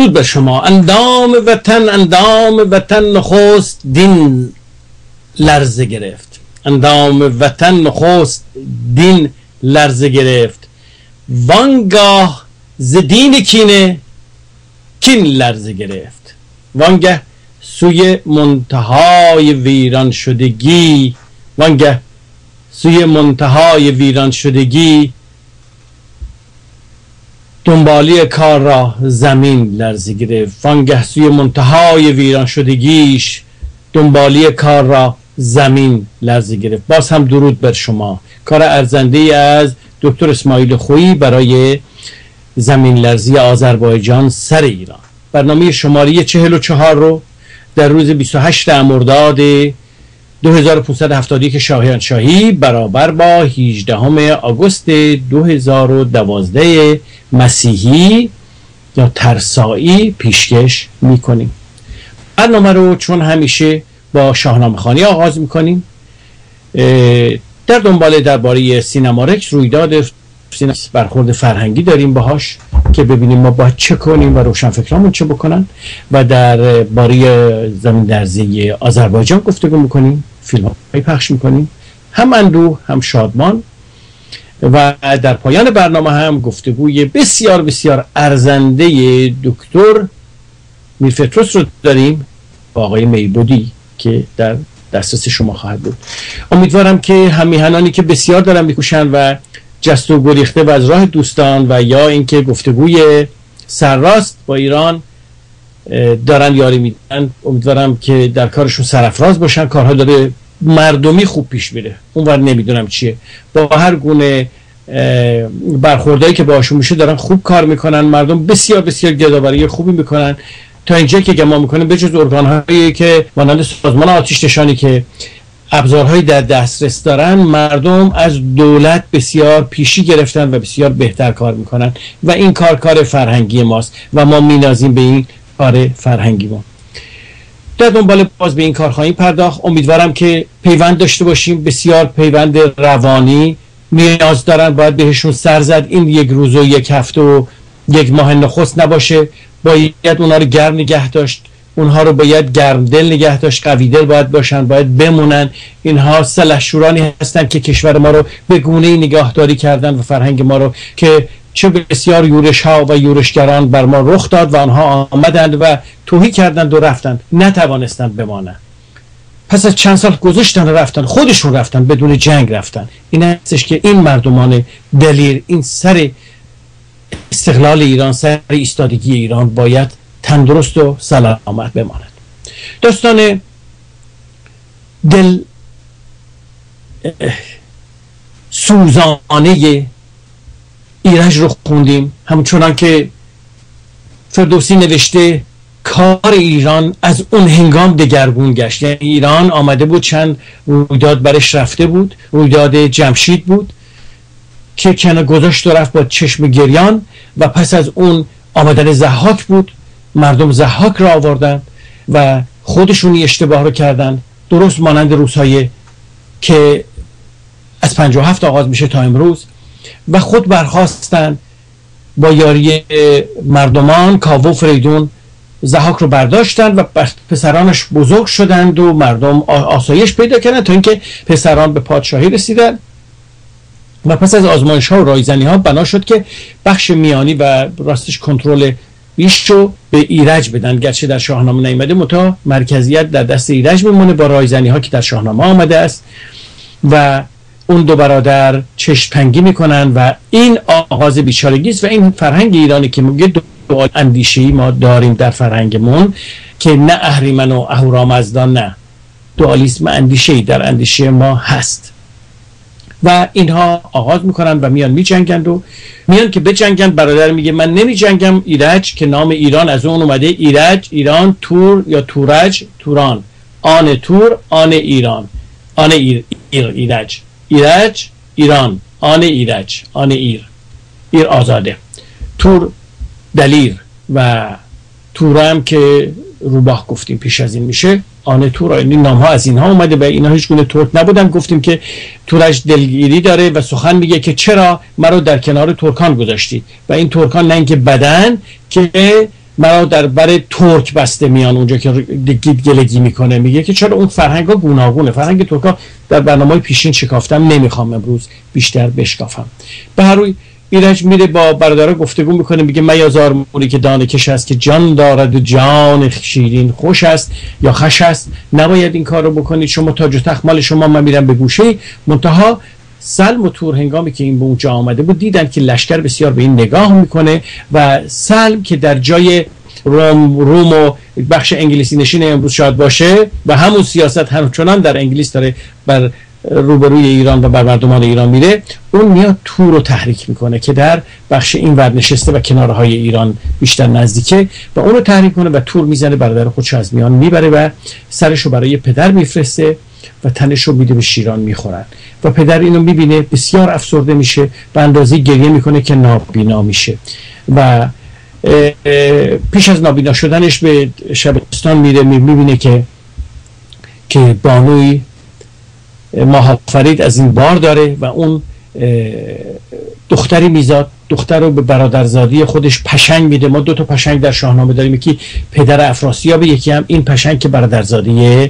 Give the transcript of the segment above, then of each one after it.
درود بر شما. اندام وطن نخست دین لرزه گرفت. اندام وطن نخست دین لرزه گرفت. وانگاه ز دین کین لرزه گرفت. وانگه سوی منتهای ویران شدگی، وانگه سوی منتهای ویران شدگی، دنبالی کار را زمین لرزه گرفت. وانگه سوی منتهای ویران شدگیش، دنبالی کار را زمین لرزه گرفت. باز هم درود بر شما. کار ارزنده از دکتر اسماعیل خویی برای زمین لرزی آذربایجان سر ایران. برنامه شماره 44 رو در روز 28 مرداد 2571 شاهنشاهی برابر با 18 آگوست 2012 مسیحی یا ترسایی پیشکش میکنیم. برنامه رو چون همیشه با شاهنامه خوانی آغاز میکنیم. در دنبال درباره سینما رکس، رویداد برخورد فرهنگی داریم باهاش که ببینیم ما باید چه کنیم و روشنفکرامون چه بکنن، و در باره زمین لرزی آذربایجان گفتگو میکنیم، فیلم های پخش میکنیم، هم اندوه هم شادمان، و در پایان برنامه هم گفتگوی بسیار بسیار ارزنده دکتر میرفتروس رو داریم با آقای میبودی که در دسترس شما خواهد بود. امیدوارم که همیهنانی که بسیار دارن میکوشن و جست و گریخته و از راه دوستان و یا اینکه گفتگوی سرراست با ایران دارن یاری میدن، امیدوارم که در کارشون سرافراز باشن. کارها داره مردمی خوب پیش میره، اونور نمیدونم چیه، با هر گونه برخوردایی که باهاشون میشه دارن خوب کار میکنن. مردم بسیار بسیار گردآوری خوبی میکنن تا اینجا که گمان میکنه بجز ارگان‌هایی که مانند سازمان آتش نشانی که ابزارهایی در دسترس دارن، مردم از دولت بسیار پیشی گرفتن و بسیار بهتر کار میکنن و این کار فرهنگی ماست و ما مینازیم به این کار فرهنگی ما. در دنبال باز به این کار خواهیم پرداخت. امیدوارم که پیوند داشته باشیم، بسیار پیوند روانی نیاز دارن، باید بهشون سر زد. این یک روز و یک هفته و یک ماه نخست نباشه، باید اونها رو گرم نگه داشت، اونها رو باید گرم دل نگه داشت، قوی دل باید باشن، باید بمونن. اینها سلحشورانی هستن که کشور ما رو به گونه‌ای نگاهداری کردن و فرهنگ ما رو که چه بسیار یورش ها و یورشگران بر ما رخ داد و آنها آمدند و توهی کردند و رفتند، نتوانستند بمانند. پس از چند سال گذاشتن و رفتن، خودشون رفتن، بدون جنگ رفتن. این هستش که این مردمان دلیر، این سر استقلال ایران، سر ایستادگی ایران باید تندرست و سلامت بماند. داستان دل سوزانه ایرج رو خوندیم، همچنان که فردوسی نوشته کار ایران از اون هنگام دگرگون گشت. یعنی ایران آمده بود، چند رویداد برش رفته بود. رویداد جمشید بود که کنه گذاشت و رفت با چشم گریان، و پس از اون آمدن ضحاک بود. مردم ضحاک را آوردن و خودشونی اشتباه رو کردن، درست مانند روزهای که از 57 آغاز میشه تا امروز، و خود برخواستن با یاری مردمان. کاوه و فریدون ضحاک رو برداشتن و پسرانش بزرگ شدند و مردم آسایش پیدا کردن تا اینکه پسران به پادشاهی رسیدن. و پس از آزمایش ها و رایزنی ها بنا شد که بخش میانی و راستش کنترل بیش رو به ایرج بدن، گرچه در شاهنامه نیامده، متا مرکزیت در دست ایرج میمونه با رایزنی ها که در شاهنامه آمده است. و اون دو برادر چشم تنگی میکنن و این آغاز بیچارگی است. و این فرهنگ ایرانی که میگه دو اندیشه‌ای ما داریم در فرهنگمون که نه اهریمن و اهورامزدا، نه، دوالیسم اندیشه‌ای در اندیشه ما هست. و اینها آغاز میکنن و میان میجنگند و میان که بجنگند. برادر میگه من نمی جنگم. ایرج که نام ایران از اون اومده، ایرج، ایران، تور یا تورج، توران، آن تور، آن ایران، آن ایرج، ایرج، ایران، آن ایرج، آن ایر آزاده، تور دلیر، و تورم که روباه گفتیم پیش از این میشه آن تور. این نام ها از اینها اومده و اینا هیچ گونه ترک نبودن. گفتیم که تورج دلگیری داره و سخن میگه که چرا مرا در کنار ترکان گذاشتید، و این ترکان نه اینکه بدن که مرا در بر ترک بسته میان اونجا که گلگی میکنه. میگه که چرا اون فرهنگ ها گوناگونه. فرهنگ ترک ها در برنامه پیشین شکافتم، نمیخوام امروز بیشتر بشکافم. به هر روی ایرج میره با برادرها گفتگو میکنه، میگه میازار موری که دانه کش است که جان دارد و جان شیرین خوش است یا خش است، نباید این کار رو بکنید، شما تاج و تخت مال شما، من میرم به گوشه. منتها سلم و تور هنگامی که این به اونجا آمده بود دیدن که لشکر بسیار به این نگاه میکنه و سلم که در جای روم و بخش انگلیسی نشین امروز شاید باشه و همون سیاست همچنان در انگلیس داره بر روبروی ایران و بر مردمان ایران میره، اون میاد تور رو تحریک میکنه که در بخش این ور نشسته و کنارهای ایران بیشتر نزدیکه و اون رو تحریک کنه و تور میزنه، برادر خودش از میان میبره و سرش رو برای پدر میفرسته و تنش رو میده به شیران میخورن و پدر اینو میبینه بسیار افسرده میشه، به اندازه گریه میکنه که نابینا میشه و پیش از نابینا شدنش به شبستان میره، میبینه که بانوی ماهافرید از این بار داره و اون دختری میزاد، دختر رو به برادرزادی خودش پشنگ میده. ما 2 تا پشنگ در شاهنامه داریم، یکی پدر افراسیاب، یکی هم این پشنگ که برادرزادی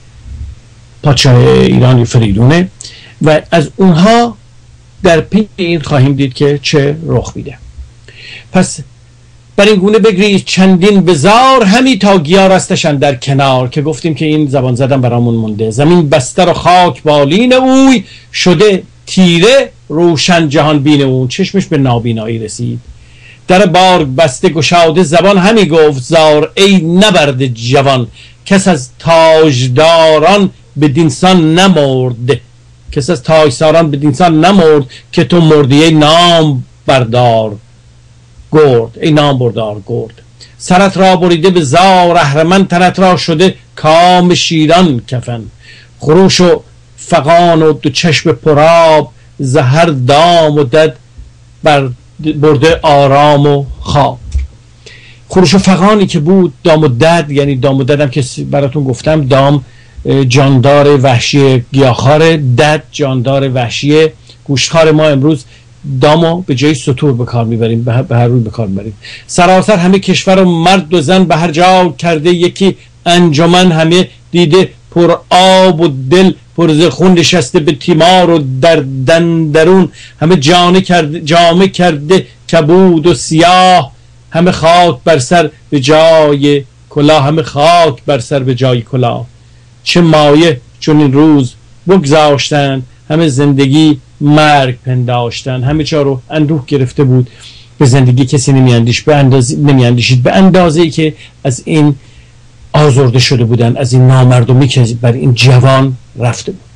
پادشاه ایران فریدونه و از اونها در پی این خواهیم دید که چه رخ میده. پس بر این گونه بگری چندین بزار، همی تا گیاه رستشن در کنار، که گفتیم که این زبان زدن برامون مونده. زمین بستر و خاک بالین اوی، شده تیره روشن جهان بین اون، چشمش به نابینایی رسید. در بار بسته گشاده زبان، همی گفت زار ای نبرد جوان، کس از تاجداران به دینسان نمرد، کس از تاجداران به دینسان نمرد، که تو مردی ای نام بردار گرد، ای نام بردار گرد. سرت را بریده به زار اهرمن، تنت را شده کام شیران کفن. خروش و فغان و 2 چشم پرآب، زهر دام و دد بر برده آرام و خواب. خروش و فغانی که بود، دام و دد، یعنی دام و دد هم که براتون گفتم، دام جاندار وحشی گیاهخوار، دد جاندار وحشی گوشتخوار. ما امروز دامو به جای ستور به کار میبریم، به هر روی به کار میبریم. سراسر همه کشور و مرد و زن به هر جا کرده یکی انجمن، همه دیده پر آب و دل پر ز خون نشسته به تیمار و در دندرون، همه جامه کرده کبود و سیاه، همه خاک بر سر به جای کلاه، همه خاک بر سر به جای کلاه. چه مایه چون این روز بگذاشتند، همه زندگی مرگ پنداشتن. همه چا رو اندوه گرفته بود، به زندگی کسی نمیاندیشید به اندازه‌ای که از این آزرده شده بودن، از این نامردمی که بر این جوان رفته بود.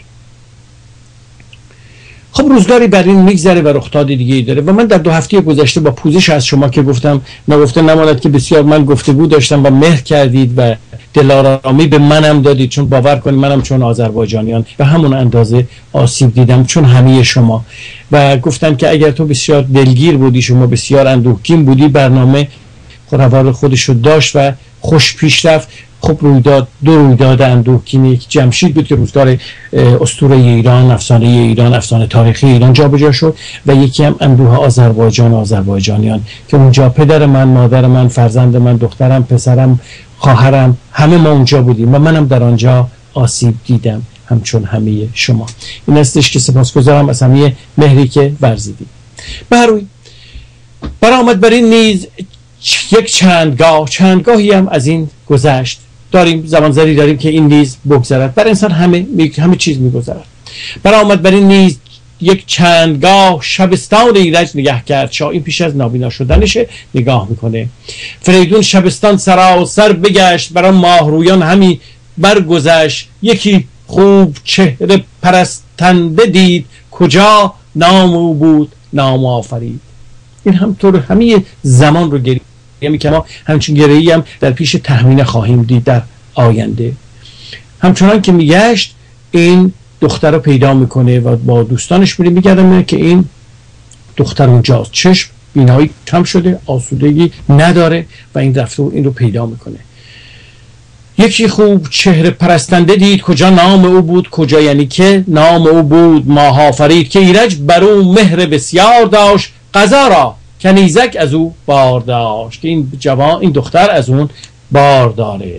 خب روزگاری بر این میگذره و رخداد دیگه ای داره و من در 2 هفته گذشته با پوزش از شما که گفتم نگفته نماند که بسیار من گفتگو داشتم و مهر کردید و دلارامی به منم دادید، چون باور کنید منم چون آذربایجانیان به همون اندازه آسیب دیدم چون همه شما، و گفتم که اگر تو بسیار دلگیر بودی، شما بسیار اندوهگین بودی، برنامه روال خودش رو داشت و خوش پیش رفت. خب رویداد 2 رویداد اندوهگین، یک جمشید بود که روزگار اسطوره ایران، افسانه ایران، افسانه تاریخی ایران جابجا شد، و یکی هم اندوه آذربایجان و آذربایجانیان که اونجا پدر من، مادر من، فرزند من، دخترم، پسرم، خواهرم، همه ما اونجا بودیم و منم در آنجا آسیب دیدم همچون همه شما. این استش که سپاسگزارم از همه مهری که ورزیدید. به هر روی برآمد بر این نیز یک چندگاهی هم از این گذشت. داریم زمانزری داریم که این نیز بگذرد، بر انسان همه چیز میگذرد. برآمد بر این نیز یک چندگاه، شبستان ایرج نگه کرد شاه. این پیش از نابینا شدنشه، نگاه میکنه. فریدون شبستان سراسر بگشت، برای ماهرویان همی برگذشت. یکی خوب چهره پرستنده دید، کجا نام او بود نام آفرید. این همطور همه زمان رو گریه میکنه. ما همچین گریه‌ای هم در پیش تهمینه خواهیم دید در آینده. همچنان که میگشت این دختر رو پیدا میکنه و با دوستانش میره میگردن که این دختر اونجاست. چشم بینایی کم شده، آسودگی نداره و این رفته و این رو پیدا میکنه. یکی خوب چهره پرستنده دید، کجا نام او بود. کجا یعنی که نام او بود ماهافرید، که ایرج بر او مهر بسیار داشت. قضا را کنیزک از او بار داشت، که این جوان، این دختر از اون بار داره.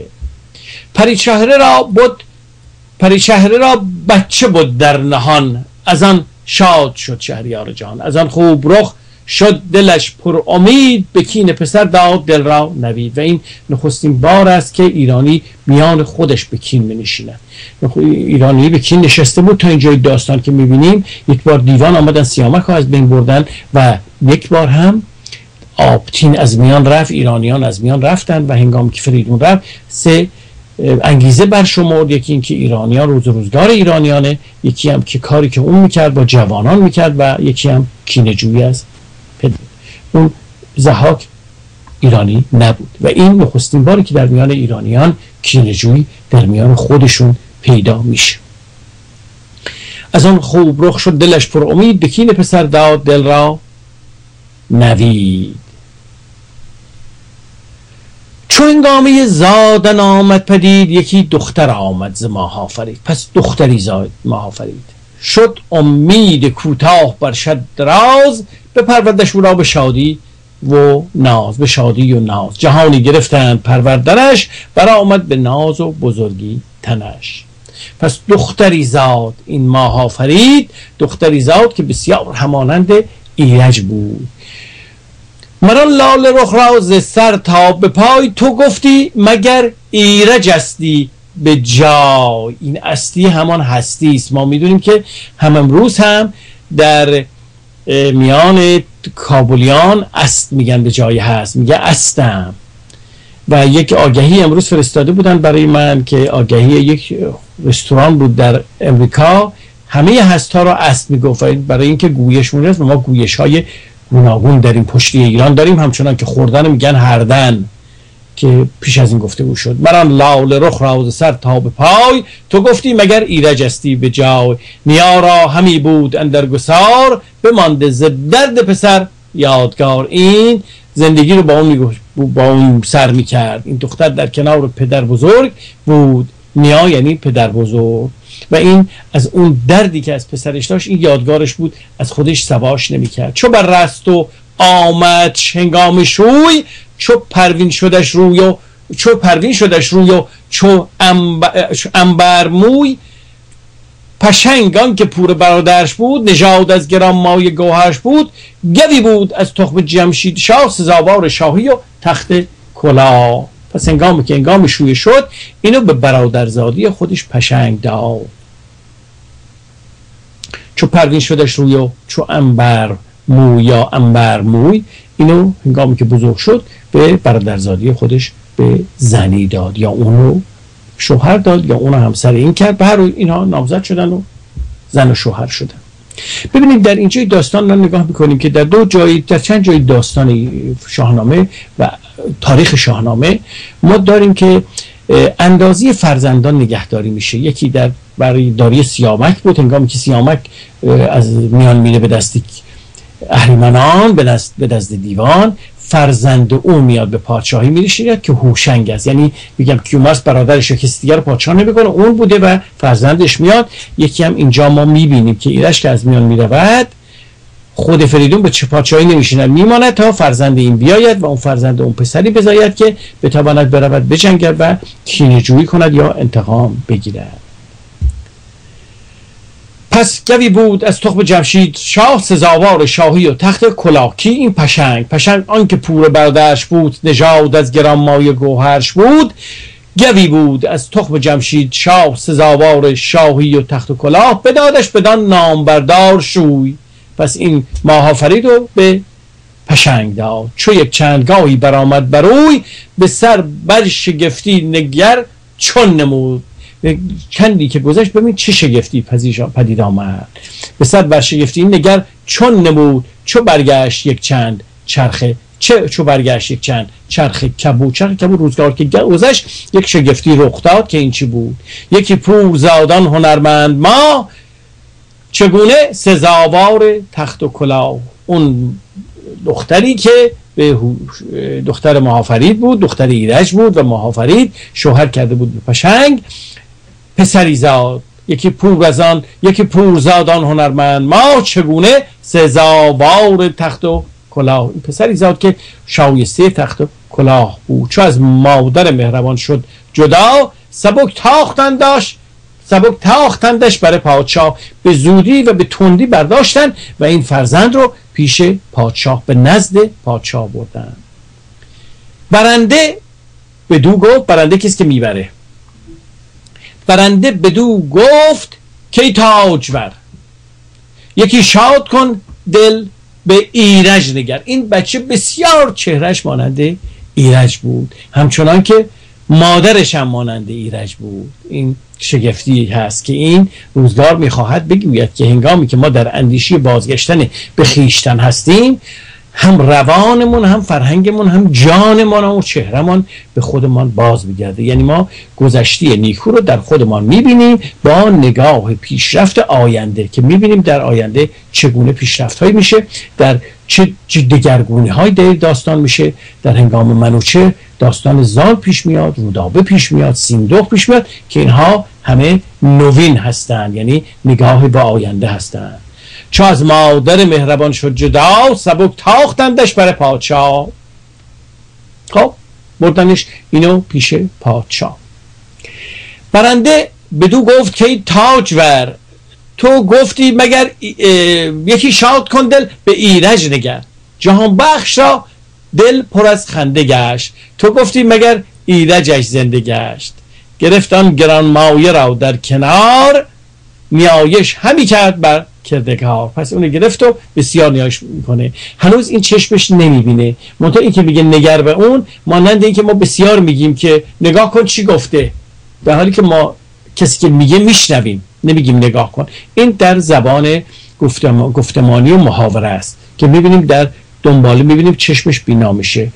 پریچهره را بچه بود در نهان، از آن شاد شد شهریار جهان. از آن خوب رخ شد دلش پر امید، به کین پسر داد دل را نوید. و این نخستین بار است که ایرانی میان خودش به کین می‌نشیند. ایرانی به کین نشسته بود تا اینجای داستان که می‌بینیم. یک بار دیوان آمدن سیامک ها از بین بردن و یک بار هم آبتین از میان رفت، ایرانیان از میان رفتن و هنگامی که فریدون رفت 3 انگیزه برشمرد. یکی این که ایرانیان روزگار ایرانیانه، یکی هم که کاری که اون میکرد با جوانان میکرد و یکی هم کینه‌جویی از پدر. اون ضحاک ایرانی نبود و این نخستین باری که در میان ایرانیان کینه‌جویی در میان خودشون پیدا میشه. از آن خوب رخ شد دلش پر امید، به کین پسر داد دل را نوید. چون هنگامه زادن آمد پدید، یکی دختر آمد ز ماه آفرید. پس دختری زاد ماه آفرید. شد امید کوتاه بر شد دراز، بپروردش او را به شادی و ناز. به شادی و ناز جهانی گرفتند پروردنش، برآمد به ناز و بزرگی تنش. پس دختری زاد این ماه آفرید، دختری زاد که بسیار همانند ایرج بود. مران لال رخ را ز سر تا به پای، تو گفتی مگر ایرج استی به جای. این استی همان هستی است. ما میدونیم که هم امروز هم در میان کابلیان است میگن به جای هست، میگه استم. و یک آگهی امروز فرستاده بودن برای من که آگهی یک رستوران بود در امریکا، همه هست ها را است میگفت برای اینکه گویش مونست. و ما گویش های گوناگون در این پشتی ایران داریم، همچنان که خوردن میگن هردن که پیش از این گفته بود شد. مران لال رخ را ز سر تا به پای، تو گفتی مگر ایرج استی به جای. نیا را همی بود اندر گسار، بمانده ز درد پسر یادگار. این زندگی رو با اون سر میکرد. این دختر در کنار پدر بزرگ بود. نیا یعنی پدر بزرگ. و این از اون دردی که از پسرش داشت این یادگارش بود، از خودش سواش نمیکرد. چو بر رست و آمد هنگام شوی، چو پروین شدش روی و چو عنبر موی. پشنگان که پور برادرش بود، نژاد از گران مایه گوهرش بود. گوی بود از تخم جمشید شاه، سزاوار شاهی و تخت کلاه. پس هنگام شوی شد اینو به برادرزادی خودش پشنگ داد. چو پروین شدش روی و چو عنبر موی یا عنبر موی، اینو هنگامی که بزرگ شد به برادرزادی خودش به زنی داد، یا اونو شوهر داد یا اونو همسر این کرد. به هر روی اینها نامزد شدن و زن و شوهر شدن. ببینید در اینجای داستان رو نگاه میکنیم که در چند جای داستان شاهنامه و تاریخ شاهنامه ما داریم که اندازی فرزندان نگهداری میشه. یکی برای داری سیامک بود، هنگامی که سیامک از میان میره به دست اهریمنان، به دست دیوان، فرزند او میاد به پادشاهی میرسید که هوشنگ است. یعنی میگم کیومرث برادرش کسی دیگر پادشاه نمیکنه، اون بوده و فرزندش میاد. یکی هم اینجا ما میبینیم که ایرج که از میان میرود، خود فریدون به چه پادشاهی نمیشیند، میماند تا فرزند این بیاید و اون فرزند اون پسری بزاید که بتواند برود بجنگد و کینه‌جویی کند یا انتقام بگیرد. پس گوی بود از تخم جمشید شاه، سزاوار شاهی و تخت کلاه. کی این پشنگ آن که پور برادرش بود، نژاد از گرانمایه گوهرش بود. گوی بود از تخم جمشید شاه، سزاوار شاهی و تخت و کلاه. بدادش بدان نامبردار شوی، پس این ماه آفرید رو به پشنگ داد. چو یک چندگاهی برآمد بروی، به سر بر شگفتی نگر چون نمود. چندی که گذشت ببین چه شگفتی پدید آمد. به سر بر شگفتی نگر چون نمود. چو برگشت یک چند چرخ کبود. روزگار که گذشت یک شگفتی رخ داد که این چی بود؟ یکی پور زادان هنرمند ما، چگونه سزاوار تخت و کلاه. اون دختری که به دختر ماه آفرید بود، دختر ایرج بود و ماه آفرید شوهر کرده بود به پشنگ، پسری زاد. یکی پور زادان هنرمند ما، چگونه سزاوار تخت و کلاه. این پسری زاد که شایسته تخت و کلاه بود. چو از مادر مهربان شد جدا، سبک تاختندش برای پادشاه. به زودی و به تندی برداشتن و این فرزند رو پیش پادشاه به نزد پادشاه بردن. برنده بدو گفت، برنده کسی که میبره، برنده بدو گفت که تاجور، یکی شاد کن دل به ایرج نگر. این بچه بسیار چهرش مانند ایرج بود، همچنان که مادرش هم مانند ایرج بود. این شگفتی هست که این روزگار میخواهد بگوید که هنگامی که ما در اندیشی بازگشتن به خیشتن هستیم، هم روانمون، هم فرهنگمون، هم جانمون و چهرمون به خودمان باز میگرده. یعنی ما گذشته نیکو رو در خودمان میبینیم با نگاه پیشرفت آینده، که میبینیم در آینده چگونه پیشرفت هایی میشه، در چه دگرگونی های داستان میشه. در هنگام منوچهر داستان زال پیش میاد، رودابه پیش میاد، سیندخت پیش میاد، که اینها همه نوین هستند، یعنی نگاه به آینده هستند. چو از مادر مهربان شد جدا، سبک تاختندش برای پادشاه. خب بردنش اینو پیش پادشاه. برنده بدو گفت که تاجور، تو گفتی مگر یکی شاد کن دل به ایرج نگر. جهان بخش را دل پر از خنده گشت، تو گفتی مگر ایرجش زنده گشت. گرفتم گران مایه را در کنار، نیایش همی کرد بر کردگار. پس اونو گرفت و بسیار نیایش میکنه. هنوز این چشمش نمیبینه، منتها این که میگه نگر به اون، مانند این که ما بسیار میگیم که نگاه کن چی گفته، به حالی که ما کسی که میگه میشنویم، نمیگیم نگاه کن. این در زبان گفتمانی و محاوره است که میبینیم در دنباله میبینیم چشمش بینا میشه.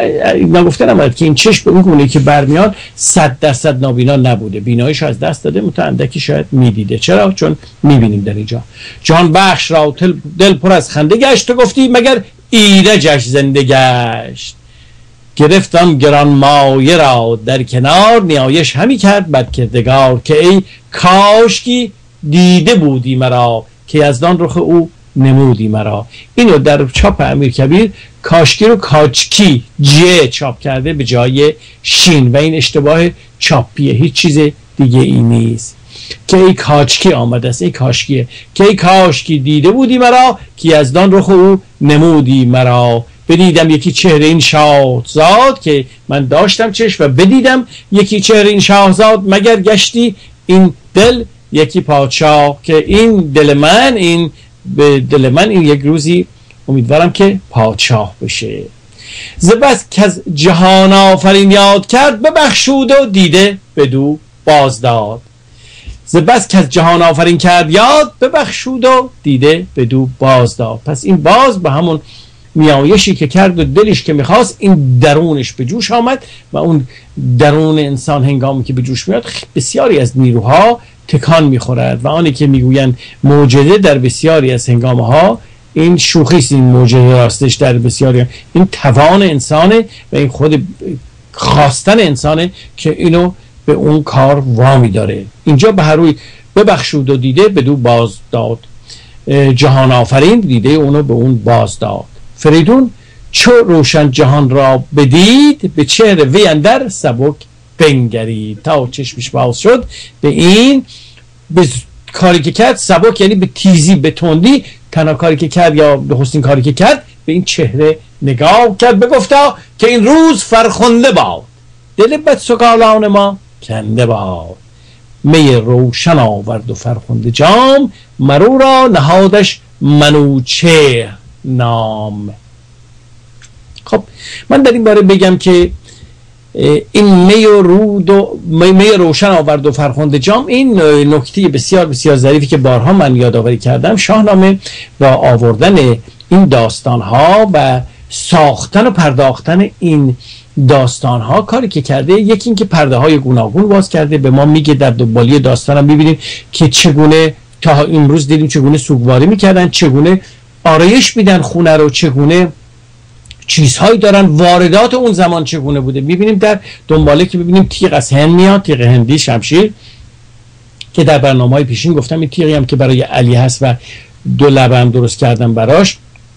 من گفتم که این چشم به اون گونه که برمیاد 100% نابینا نبوده، بیناییش از دست داده، متأندکی شاید میدیده. چرا؟ چون میبینیم در اینجا جان بخش را دل پر از خنده گشت، تو گفتی مگر ایرجش زنده گشت. گرفتم گران مایه را در کنار، نیایش همی کرد بر کردگار. که ای کاشکی دیده بودی مرا، که از دان رخ او نمودی مرا. اینو در چاپ امیرکبیر کاشکی رو کاچکی ج چاپ کرده به جای شین و این اشتباه چاپیه، هیچ چیز دیگه ای نیست. که ای کاچکی آمده است، ای کاشکیه. که ای کاشکی دیده بودی مرا، که از دان رخ او نمودی مرا. بدیدم یکی چهره این شاهزاد، که من داشتم چشم و بدیدم یکی چهره این شاهزاد. مگر گشتی این دل یکی پادشاه، که این دل من، این به دل من این یک روزی امیدوارم که پادشاه بشه. ز بس که از جهان آفرین یاد کرد، ببخشود و دیده بدو باز داد. ز بس که از جهان آفرین کرد یاد، ببخشود و دیده بدو باز داد. پس این باز به همون نیایشی که کرد و دلش که میخواست، این درونش به جوش آمد و اون درون انسان هنگامی که به جوش میاد بسیاری از نیروها تکان میخورد و آنی که میگویند معجزه در بسیاری از هنگامه ها، این شوخیست. این معجزه راستش در بسیاری، این توان انسانه و این خود خواستن انسانه که اینو به اون کار وامی داره. اینجا به هر روی ببخشود و دیده بدو باز داد، جهان آفرین دیده اونو به اون باز داد. فریدون چو روشن جهان را بدید، به چهره وی اندر سبک بنگرید. تا چشمش باز شد به این، به کاری که کرد سبک، یعنی به تیزی، به تندی، تنها کاری که کرد یا به حسین کاری که کرد، به این چهره نگاه کرد. بگفتا که این روز فرخنده باد، دل بدسگالان ما کنده باد. می روشن آورد و فرخنده جام، مرو را نهادش منوچهر نام. خب من در این باره بگم که این می روشن آورد و فرخنده جام، این نکته بسیار بسیار ظریفی که بارها من یادآوری کردم. شاهنامه با آوردن این داستانها و ساختن و پرداختن این داستانها کاری که کرده، یکی این که پرده های گوناگون باز کرده، به ما میگه در دنبالی داستان هم میبینیم که چگونه تا امروز دیدیم چگونه سوگواری میکردن، چگونه آرایش میدن خونه رو، چگونه چیزهایی دارن، واردات اون زمان چگونه بوده. میبینیم در دنباله که ببینیم تیغ از هند میاد، تیغ هندی، شمشیر، که در برنامه‌های پیشین گفتم این تیغی هم که برای علی هست و 2 لبه هم درست کردم براش.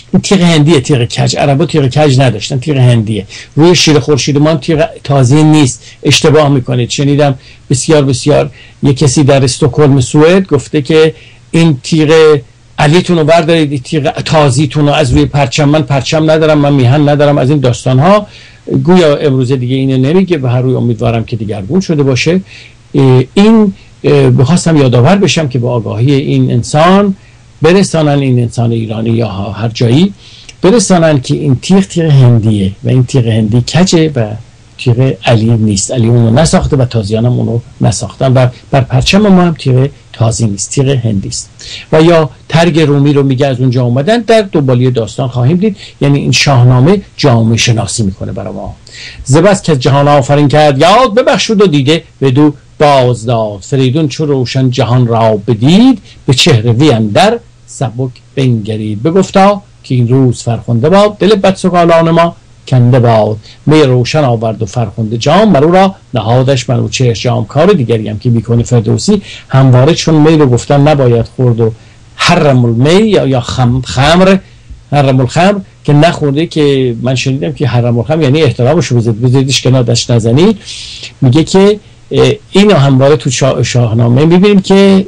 این تیغ هندیه، تیغ کج. عربا تیغ کج نداشتن، تیغ هندیه. روی شیر خورشید ما تیغ تازه نیست، اشتباه میکنید. شنیدم بسیار یک کسی در استکهلم سوئد گفته که این تیغ علیتون رو بردارید، تیغ تازیتون رو از روی پرچم. من پرچم ندارم، من میهن ندارم، از این داستان ها. گویا امروز دیگه اینو نمیگه و هر روی امیدوارم که دیگرگون شده باشه. این بخواستم یادآور بشم که با آگاهی این انسان برسانن، این انسان ایرانی یا هر جایی برسانن که این تیغ هندیه و این تیغ هندی کجه و تیغ علی نیست. علی اونو نساخته و تازیان هم اونو نساختن و بر پرچم ما هم تیغ تازی نیست، تیغ هندی است. و یا ترگ رومی رو میگه از اونجا اومدن. در دنبالی داستان خواهیم دید. یعنی این شاهنامه جامعه شناسی میکنه برای ما. زبست که جهان آفرین کرد یاد ببخشود و دیده بدو باز داد. فریدون چو روشن جهان را بدید به چهره وی اندر سبک بنگرید. بگفتا که این روز فرخنده باد دل بدسگالان ما کنده باد. می روشن آورد و فرخنده جام مرو را نهادش منوچهر جام. کار دیگری هم که میکنه فردوسی همواره، چون می رو گفتن نباید خورد و حرم المی یا خمر حرم الخمر که نخورده، که من شنیدم که حرم الخمر یعنی احترامش رو بذاریدش کنار دست نزنید. میگه که اینو همواره تو شاهنامه میبینیم که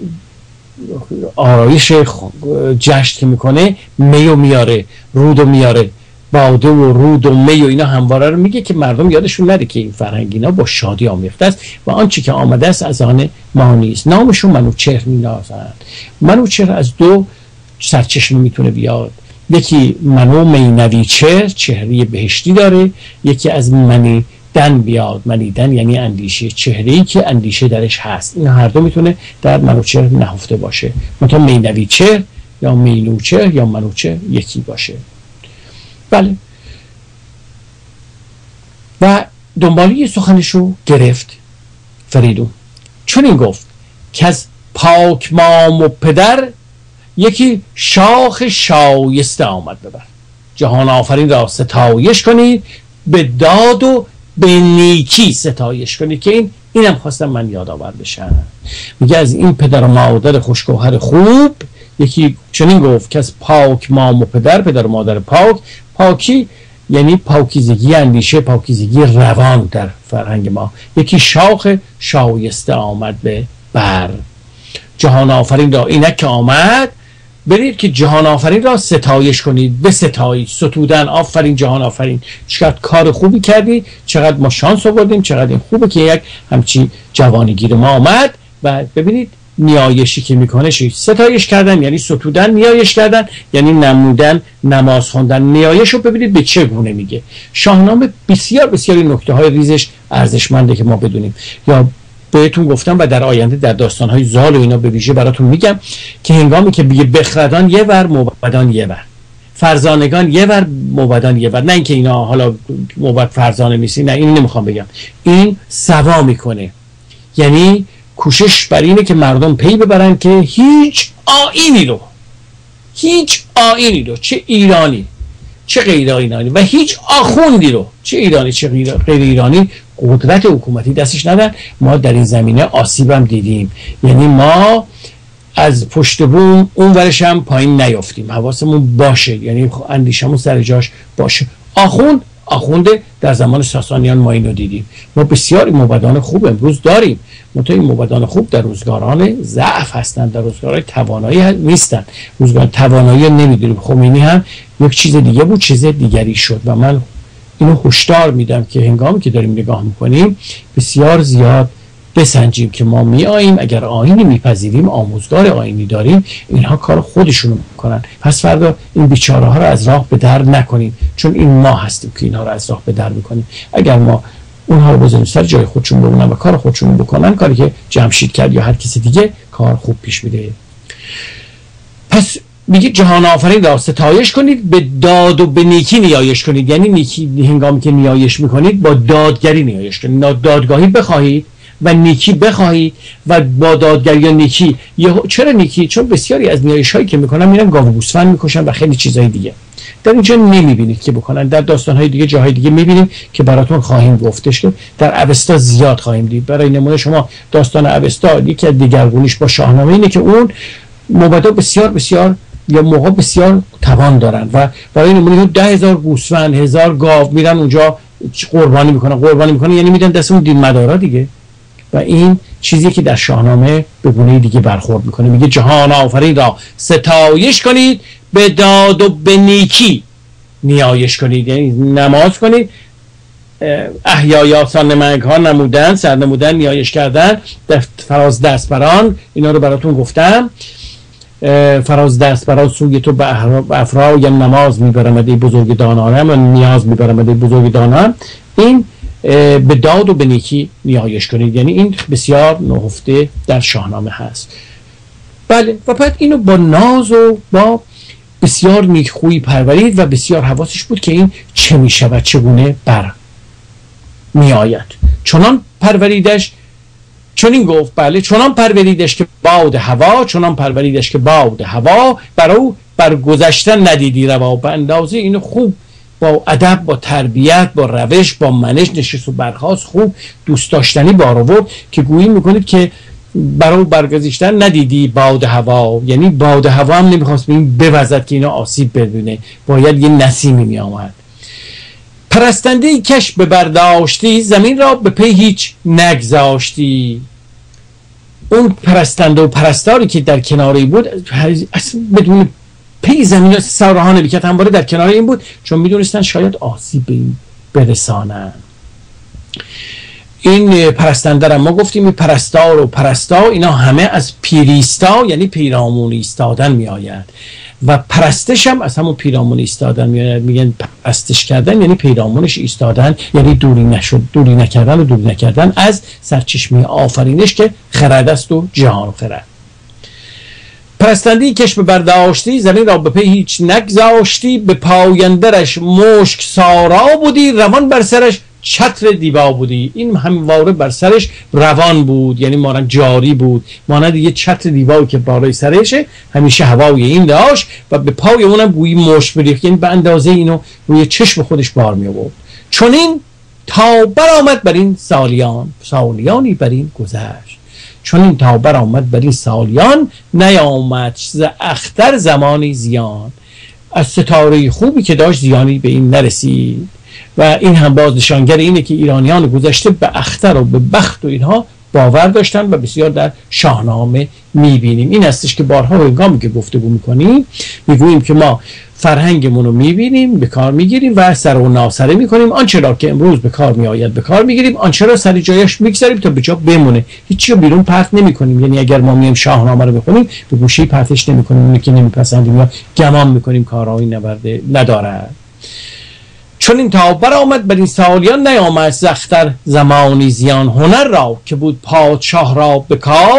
آرایش جشن که میکنه میو میاره، رودو میاره، باده و رود و می و اینا همواره رو میگه که مردم یادشون نره که این فرهنگ اینا با شادی آمیخته است و آنچه که آمده است از آن ما نیست. نامشون منوچهر مینازند. منوچهر از دو سرچشمه میتونه بیاد. یکی منو مینوی چهر، چهره بهشتی داره. یکی از منیدن بیاد. منیدن یعنی اندیشه، چهره‌ای که اندیشه درش هست. این هر دو میتونه در منوچهر نهفته باشه. مثلا مینوی چهر یا مینوچهر یا منوچهر یکی باشه. بله. و دنبالی سخنشو گرفت فریدون. چون این گفت که از پاک مام و پدر یکی شاخ شایسته آمد ببر. جهان آفرین را ستایش کنید، به داد و به نیکی ستایش کنید. که اینم خواستم من یادآور بشم. میگه از این پدر و مادر خوشگوهر خوب یکی چنین گفت که از پاک مام و پدر و مادر پاک. پاکی یعنی پاکیزگی اندیشه، پاکیزگی روان در فرهنگ ما. یکی شاخ شایسته آمد به بر. جهان آفرین را اینک که آمد برید که جهان آفرین را ستایش کنید. به ستایش، ستودن، آفرین جهان آفرین، چقدر کار خوبی کردی، چقدر ما شانس آوردیم، چقدر این خوبه که یک همچی جوانگیر ما آمد. و ببینید نیایشی که میکنه، ستایش کردن یعنی ستودن، نیایش کردن یعنی نمودن، نماز خوندن. نیایش رو ببینید به چه گونه میگه. شاهنامه بسیار نکته های ریزش ارزشمنده که ما بدونیم. یا بهتون گفتم و در آینده در داستان‌های زال و اینا به ویژه براتون میگم که هنگامی که بگه بخردان یه ور، موبدان یه ور، فرزانگان یه ور، موبدان یه ور، نه اینکه اینا حالا موبد فرزانه نیستی، نه این نمیخوام بگم. این سوا میکنه، یعنی کوشش بر اینه که مردم پی ببرن که هیچ آیینی رو چه ایرانی چه غیر ایرانی و هیچ آخوندی رو چه ایرانی چه غیر ایرانی قدرت حکومتی دستش ندن. ما در این زمینه آسیبم دیدیم. یعنی ما از پشت بوم اون ورش هم پایین نیافتیم، حواسمون باشه، یعنی اندیشمون سر جاش باشه. آخونده در زمان ساسانیان ما اینو دیدیم. ما بسیاری موبدان خوب امروز داریم، منتها این موبدان خوب در روزگاران ضعف هستند، در روزگاران توانایی نیستن. روزگار توانایی نمیدونیم. خمینی هم یک چیز دیگه بود، چیز دیگری شد. و من اینو هشدار میدم که هنگامی که داریم نگاه میکنیم بسیار زیاد بسنجیم که ما میاییم اگر آیینی میپذیریم، آموزگار آیینی داریم، اینها کار خودشونو میکنن. پس فردا این بیچاره ها رو از راه به در نکنیم، چون این ما هستیم که اینها رو از راه به در میکنیم. اگر ما اونها رو بذاریم سر جای خودشون بمونن و کار خودشون بکنن، کاری که جمشید کرد یا هر کسی دیگه، کار خوب پیش میره. پس میگه جهان آفرین را ستایش کنید، به داد و به نیکی نیایش کنید. یعنی نیکی هنگامی که نیایش میکنید با دادگری نیایش کنید، دادگاهی بخواهید و نیکی بخواهید و با دادگری یا نیکی. چرا نیکی؟ چون بسیاری از نیایش هایی که میکنن میرن گاو و گوسفند میکشن و خیلی چیزای دیگه. در اینجا نمیبینید که بکنن، در داستانهای دیگه جاهای دیگه میبینیم که براتون خواهیم گفتش که در اوستا زیاد خواهیم دید. برای نمونه شما داستان اوستا یکی از دیگرگونیش با شاهنامه اینه که اون موبدا بسیار یا موقع بسیار توان دارن و برای نمونه 10,000 گوسفند 1000 گاو میرن اونجا قربانی میکنن یعنی میدن دست اون دین مدارا دیگه. و این چیزی که در شاهنامه به گونه دیگه برخورد میکنه، میگه جهان آفرین را ستایش کنید، به داد و به نیکی نیایش کنید، یعنی نماز کنید، احیای آسان نمک ها نمودن، سر نمودن، نیایش کردن، فراز دست بران، اینا رو براتون گفتم. فراز دست بران سوی تو به افرایم نماز میبرمده بزرگ دانانم و نیاز میبرمده بزرگ دانانم. این به داد و به نیکی نیایش کنید، یعنی این بسیار نهفته در شاهنامه هست. بله، و بعد اینو با ناز و با بسیار نیکخویی پرورید و بسیار حواسش بود که این چه میشه و چگونه بر میآید. چنان پروریدش، چنین گفت، بله، چنان پروریدش که باد هوا، چنان پروریدش که باد هوا برو بر گذشتن ندیدی روا. به اندازه اینو خوب با ادب، با تربیت، با روش، با منش نشست و برخاست، خوب دوست داشتنی بار آورد که گویی میکنید که برای برگذشتن ندیدی باد هوا، یعنی باد هوا هم نمیخواست به این بوزد که اینا آسیب ببینه، باید یه نسیمی میآمد. پرستنده کش به برداشتی، زمین را به پی هیچ نگذاشتی. اون پرستنده و پرستاری که در کناری بود اصلا بدون پی زمین را سرها نمیکرد، همواره در کنار این بود، چون میدونستن شاید آسیب به این برسانن. این پرستنده را ما گفتیم این پرستار و پرستا اینا همه از پیریستا یعنی پیرامون ایستادن می آید و پرستش هم از همون پیرامون ایستادن می آید. میگن پرستش کردن یعنی پیرامونش ایستادن، یعنی دوری نکردن از سرچشمه آفرینش که خرد است و جهان خرد. پرستندی کش به برداشتی، زمین را به پی هیچ نگذاشتی. به پایندرش مشک سارا بودی، روان بر سرش چتر دیبا بودی. این همواره بر سرش روان بود، یعنی مانند جاری بود، مانند یه چتر دیبایی که بالای سرشه همیشه هوای این داشت و به پای اونم گویی مشک میریخت، یعنی به اندازه اینو روی چشم خودش بار می آورد. چون این تا برآمد بر این سالیانی بر این گذشت. چون این تا برآمد بر این سالیان، نیامد ز اختر زمانی زیان. از ستاره خوبی که داشت زیانی به این نرسید. و این هم باز نشانگر اینه که ایرانیان گذشته به اختر و به بخت و اینها باور داشتن و بسیار در شاهنامه میبینیم. این هستش که بارها و هنگامی که گفتگو میکنیم میگوییم که ما فرهنگمون رو میبینیم، به کار میگیریم و سر و ناسره میکنیم. آنچه را که امروز به کار میآید به کار میگیریم، آنچه را سر جایش میگذاریم تا به جا بمونه، هیچی رو بیرون پرت نمیکنیم. یعنی اگر ما میایم شاهنامه رو بخونیم به گوشه پرتش نمیکنیم، اون که نمیپسندیم یا گمان میکنیم کارایی نبرده ندارد. چون این تا برآمد بر این سالیان، نیامد ز اختر زمانی زیان. هنر را که بود پادشاه را به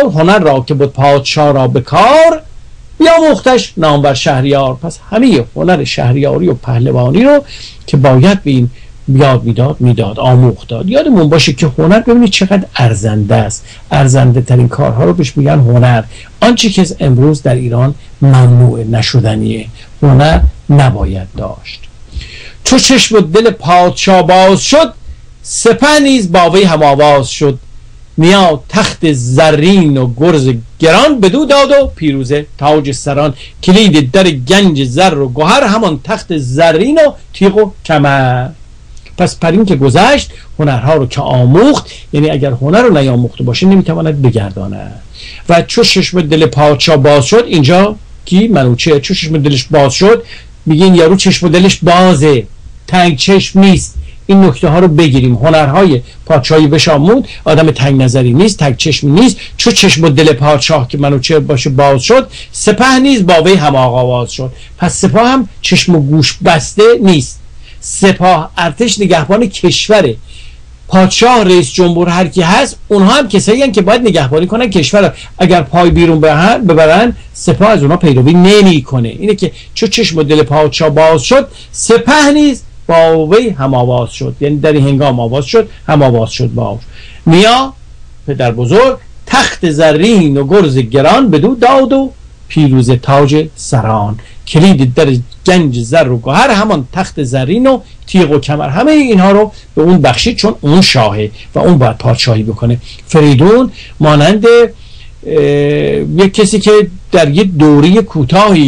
کار، بیاموختش نامور شهریار. پس همه هنر شهریاری و پهلوانی رو که باید به این یاد میداد آموخت داد. یادمون باشه که هنر ببینید چقدر ارزنده است. ارزنده ترین کارها رو بهش میگن هنر. آنچه که امروز در ایران ممنوع نشدنیه، هنر نباید داشت. چو چشم و دل پادشاه باز شد، سپه نیز با وی هم آواز شد. نیا تخت زرین و گرز گران، بدو داد و پیروزه تاج سران. کلید در گنج زر و گوهر، همان تخت زرین و تیغ و کمر. پس پر این که گذشت هنرها رو که آموخت، یعنی اگر هنر رو نیاموخته باشه نمیتواند بگرداند. و چو چشم دل پادشاه باز شد، اینجا کی منوچه چو چشم دلش باز شد، میگین یارو چشم دلش بازه، تنگ چشم نیست. این نکته ها رو بگیریم. هنرهای پادشاهی بشامون آدم تنگ نظری نیست، تنگ چشمی نیست. چو چشم و دل پادشاه که منوچه باشه باز شد، سپه نیز با وی هم آواز شد. پس سپاه هم چشم و گوش بسته نیست. سپاه ارتش نگهبان کشوره. پادشاه، رئیس جمهور، هر کی هست، اونها هم کسایی هستند که باید نگهبانی کنن کشور. اگر پای بیرون ببرن سپاه از اونها پیروی نمیکنه. اینه که چو چشم و دل پادشاه باز شد، سپه نیز با وی هم آواز شد. یعنی در این هنگام آواز شد، هم آواز شد باش. نیا پدر بزرگ تخت زرین و گرز گران، بدو داد و پیروز تاج سران. کلید در گنج زر و گوهر، همان تخت زرین و تیغ و کمر. همه اینها رو به اون بخشید چون اون شاهه و اون باید پادشاهی بکنه. فریدون مانند یک کسی که در یک دوره کوتاهی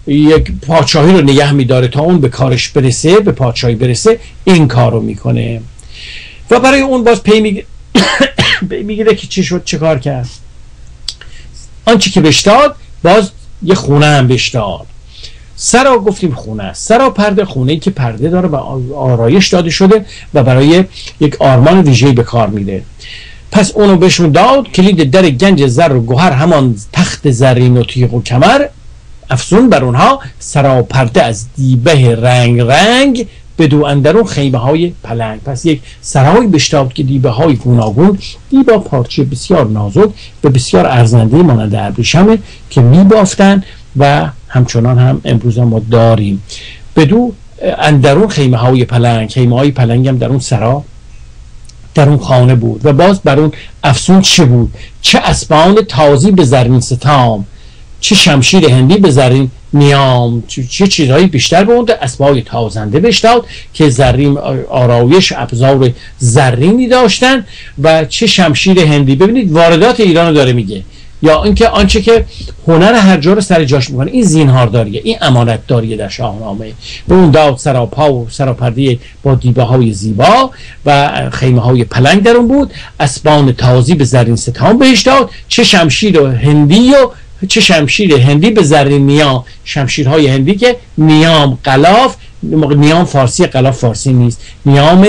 یک پادشاهی رو نگه میداره تا اون به کارش برسه، به پادشاهی برسه، این کار رو میکنه و برای اون باز پی میگیره که چی شد، چه کار کرد. آنچه که بهش داد، باز یه خونه هم بهش داد. سرا گفتیم خونه است، سرا پرده، خونه‌ای که پرده داره و آرایش داده شده و برای یک آرمان ویژه‌ای به کار میره. پس اونو بهشون داد. کلید در گنج زر و گوهر، همان تخت زرین و تیغ و کمر، افزون بر اونها سرا پرده از دیبه رنگ رنگ، بدو اندرون خیمه های پلنگ. پس یک سرای بشتاب که دیبه های گوناگون، دیبا پارچه بسیار نازک و بسیار ارزنده مانند ابریشمه که میبافتن و همچنان هم امروز ما داریم. بدو اندرون خیمه های پلنگ، خیمه های پلنگ هم در اون سرا، در اون خانه بود. و باز بر اون افسون چه بود؟ چه اسبان تازی به زرین ستام، چه شمشیر هندی به زرین نیام. چه چیزهایی بیشتر به اون اسبای تازنده بشتاد که زرین آرایش ابزار زرینی داشتن و چه شمشیر هندی. ببینید واردات ایران رو داره میگه، یا اینکه آنچه که هنر هر جا رو سر جاش میکنه. این زینهارداریه، این امانت داریه در شاهنامه. به اون داد سراپا و سراپرده با دیبه های زیبا و خیمه های پلنگ در اون بود. اسبان تازی به زرین ستام بهش داد، چه شمشیر هندی و چه شمشیر هندی به زرین نیام. شمشیرهای هندی که نیام غلاف، نیام فارسی، غلاف فارسی نیست، نیام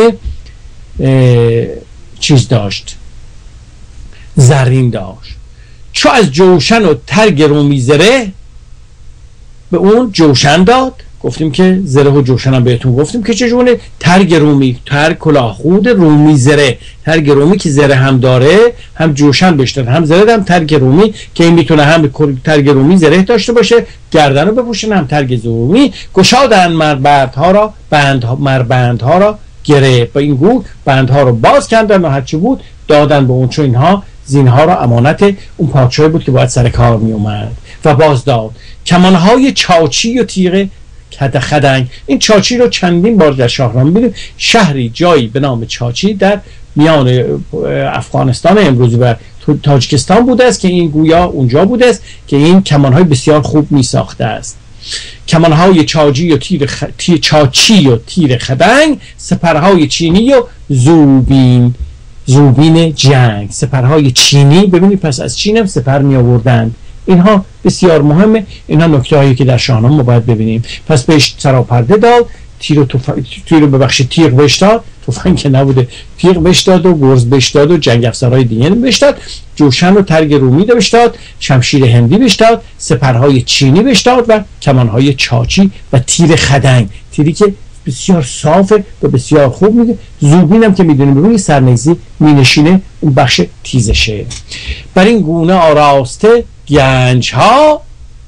چیز داشت، زرین داشت. چو از جوشن و ترگ رومی زره، به اون جوشن داد. گفتیم که زره و جوشن هم بهتون گفتیم که چجونه. ترگ رومی، ترگ کلاهخود، رومی زره. ترگ رومی که زره هم داره، هم جوشن بهش داد، هم زره، هم ترگ رومی که این میتونه هم ترگ رومی زره داشته باشه، گردن رو بپوشن، هم ترگ رومی. گشادن مربندها را مربندها را گره، با این گو بندها رو باز کردن و هرچی بود دادن به اون، چون اینها زینها را امانت اون پادشاهی بود که باید سر کار می اومد. و باز داد کمانهای چاچی و تیغ خدنگ. این چاچی رو چندین بار در شاهنامه می‌بینیم. شهری جایی به نام چاچی در میان افغانستان امروزی و تاجیکستان بوده است که این گویا اونجا بوده است که این کمانهای بسیار خوب می ساخته است. کمانهای چاچی و تیر خدنگ، سپرهای چینی و زوبین جنگ. سپرهای چینی، ببینید پس از چین هم سپر می آوردن. اینها بسیار مهمه، اینها نکته هایی که در شاهنامه ما باید ببینیم. پس بهش سراپرده داد، تیر ببخشید تیغ بهش داد، تفنگ که نبوده، تیغ بهش داد و گرز بهش داد و جنگ افزارهای دیگه بهش داد، جوشن و ترگ رومی بهش داد، شمشیر هندی بهش داد، سپرهای چینی بهش داد و کمانهای چاچی و تیر خدنگ، تیری که بسیار صافه و بسیار خوب میده. زوبین هم که میدونیم ببینید سرنیزی مینشینه، اون بخش تیزشه. بر این گونه آراسته گنج ها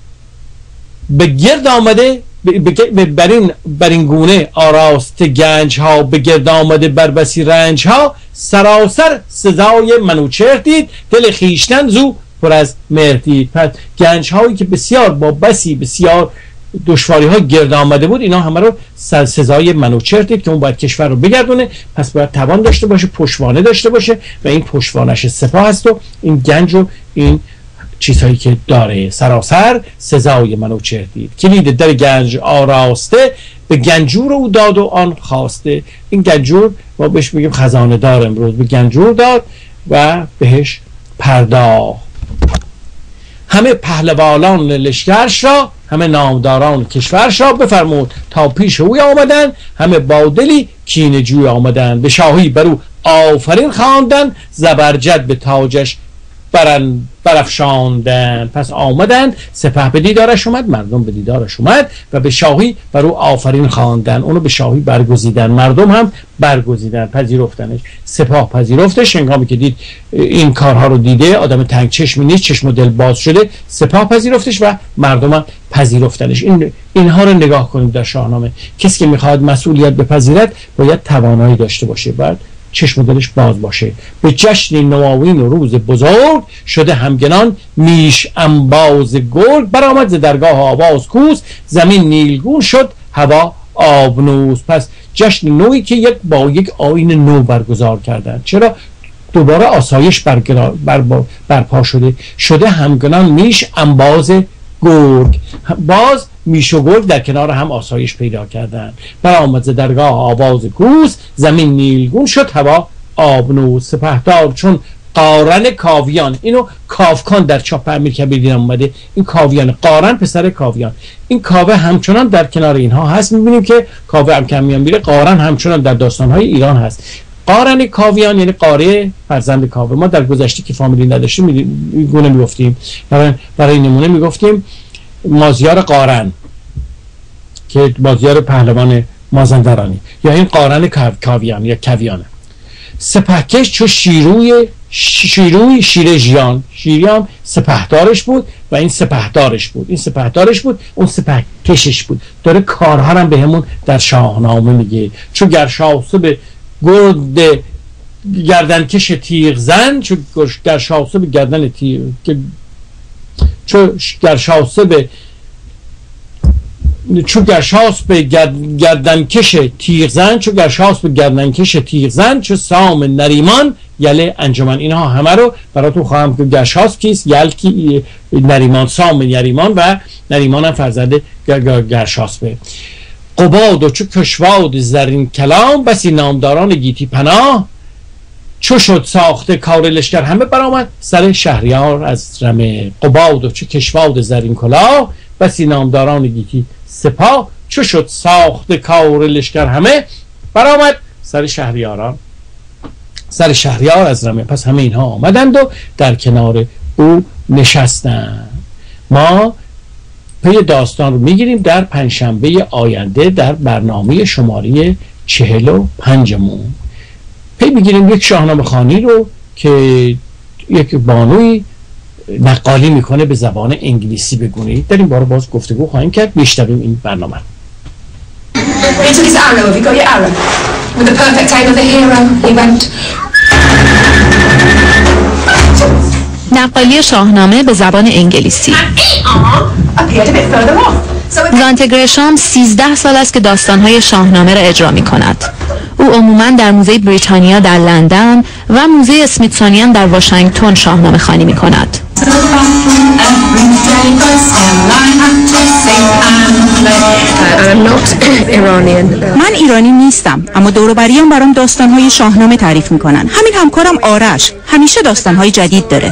به گرد آمده، بر این گونه آراسته گنج ها به گرد آمده، بر بسی رنج ها سراسر سزای منوچهر دید، دل خیشتن زو پر از مهر دید. پس گنج هایی که بسیار با بسی بسیار دشواری ها گرد آمده بود، اینا همه رو سزای منوچهر دید که اون باید کشور رو بگردونه. پس باید توان داشته باشه، پشتوانه داشته باشه و این پشتوانش سپاه هست و این گنج و این چیزهایی که داره سراسر سزای منوچهر دید. کلید در گنج آراسته، به گنجور او داد و آن خواسته. این گنجور ما بهش میگیم خزانه دار، امروز به گنجور داد و بهش پرداخت. همه پهلوانان لشکرش را، همه نامداران کشورش را بفرمود تا پیش اوی آمدن، همه بادلی کینه جوی آمدن، به شاهی برو آفرین خواندن، زبرجد به تاجش برافشاندن. پس آمدن، سپه به دیدارش اومد، مردم به دیدارش اومد و به شاهی برو آفرین خواندن، اونو به شاهی برگزیدن، مردم هم برگزیدن، پذیرفتنش. سپاه پذیرفتش، هنگامی که دید این کارها رو دیده، آدم تنگ چشمی نیست، چشم و دل باز شده، سپاه پذیرفتش و مردم هم پذیرفتنش. اینها رو نگاه کنیم در شاهنامه. کسی که میخواد مسئولیت بپذیرد باید توانایی داشته باشه، بعد چشم دلش باز باشه. به جشن نوآیین و روز بزرگ، شده همگنان میش انباز گرگ، برآمد ز درگاه آواز کوس، زمین نیلگون شد هوا آبنوس. پس جشن نوعی که با یک آیین نو برگزار کردن. چرا؟ دوباره آسایش برپا شده همگنان میش انباز گرگ. باز میش و گرگ در کنار هم آسایش پیدا کردند. برآمد ز درگاه آواز کوس، زمین نیلگون شد هوا آبنوس. سپهدار چون قارن کاویان، اینو کاوکان در چاپ امیرکبیر دیدم اومده، این کاویان، قارن پسر کاویان. این کاوه همچنان در کنار اینها هست، میبینیم که کاوه هم که میان میره، قارن همچنان در داستانهای ایران هست. قارن کاویان یعنی قاره فرزند کاوه. ما در گذشته که فامیلی نداشتیم گونه میگفتیم، برای نمونه میگفتیم مازیار قارن که مازیار پهلوان مازندرانی، یا این قارن کاویان یا کویانه. سپهکش چو شیروی شیرژیان، شیریان سپهدارش بود و این سپهدارش بود، این سپهدارش بود، اون سپهکشش بود. داره کارها هم به همون در شاهنامه میگه. چو گرشاسه به گرد گردنکش تیغ زن، چو گرشاسه به گردن تیغ، چو گرشاسه به چو گرشاس به گردنکش تیغ زن، چو گرشاس به گردنکش تیغ زن، چو سام نریمان یله انجمن. اینها همه رو براتون خواهم که گرشاس کیست، یلکی نریمان، سام نریمان و نریمان هم فرزند گرشاس به. قباد و چو کشواد زرین کلام، بسی نامداران گیتی پناه، چو شد ساخته کار لشکر همه، برآمد سر شهریار از رمه. قباد و چو کشواد زرین کلاه، بسی نامداران گیتی سپاه، چو شد ساخته کار لشکر همه، برآمد سر شهریار از رمه. پس همه اینها آمدند و در کنار او نشستند. ما پی داستان رو میگیریم در پنجشنبه آینده در برنامه شماره 45. پی میگیریم یک شاهنامه خوانی رو که یک بانوی نقالی میکنه به زبان انگلیسی بگونه. در این باره باز گفتگو خواهیم کرد. میشنویم این برنامه. نقالی شاهنامه به زبان انگلیسی. زانته گرشام 13 سال است که داستان‌های شاهنامه را اجرا می‌کند. او عموماً در موزه بریتانیا در لندن و موزه اسمیتسونیان در واشنگتن شاهنامه خوانی می‌کند. من ایرانی نیستم، اما دور و بریام برام داستان‌های شاهنامه تعریف می‌کنن. همین همکارم آرش همیشه داستان‌های جدید داره.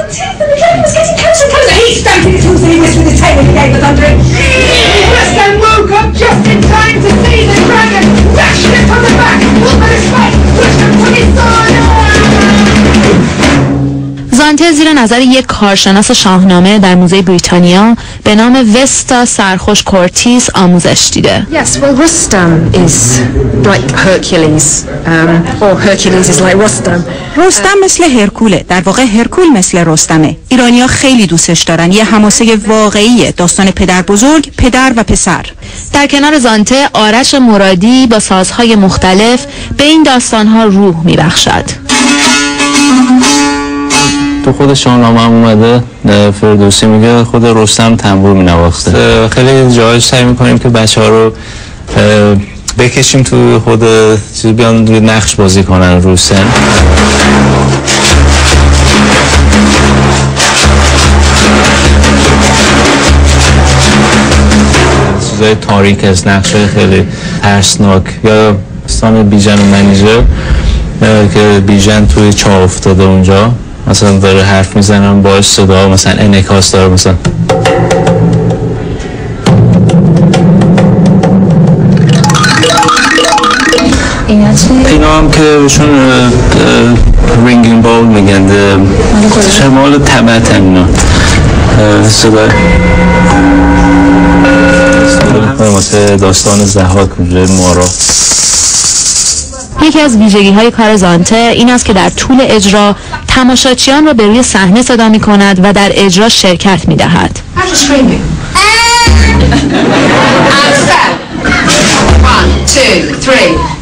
زانته زیر نظر یک کارشناس شاهنامه در موزه بریتانیا به نام وستا سرخوش کورتیس آموزش دیده. Yes, well, Rustam is like Hercules, or Hercules is like Rustam. رستم مثل هرکوله، در واقع هرکول مثل رستمه. ایرانی‌ها خیلی دوستش دارن، یه حماسه واقعیه، داستان پدر بزرگ، پدر و پسر. در کنار زانته آرش مرادی با سازهای مختلف به این داستانها روح میبخشد. تو خود شاهنامه هم اومده فردوسی میگه خود رستم تنبور مینواخته. خیلی جاهاش سعی میکنیم که بچه ها رو بکشیم تو خود چیز، بیان روی نقش بازی کنن رو سن. چیزای تاریک از نقشه خیلی ترسناک، یا داستان بیژن و منیژه که بیژن توی چاه افتاده اونجا، مثلا داره حرف میزنن باش صدا مثلا انعکاس داره، مثلا اینا هم که بهشون رینگینگ بال میگن، شمال تبت هم اینا صدا مثل داستان ضحاک مارا. یکی از ویژگی‌های کار زانته این است که در طول اجرا تماشاچیان را به روی صحنه صدا می‌کند و در اجرا شرکت می‌دهد. One, two, three.